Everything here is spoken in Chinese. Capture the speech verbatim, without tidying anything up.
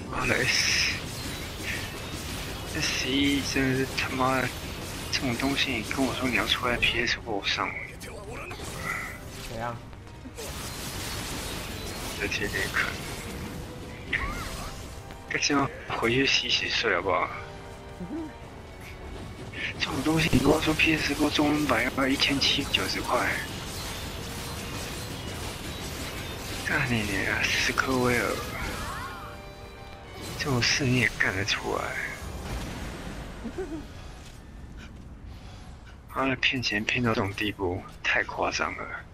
妈的 S S 一真的是他妈的，这种东西你跟我说你要出在 P S 四 上， 怎样？ 这天天坑。该这样回去洗洗睡好不好？这种东西你跟我说 P S 四 中文版要一千七百九十块，干你娘！斯科威尔，这种事你也干得出来？妈的，骗钱骗到这种地步，太夸张了。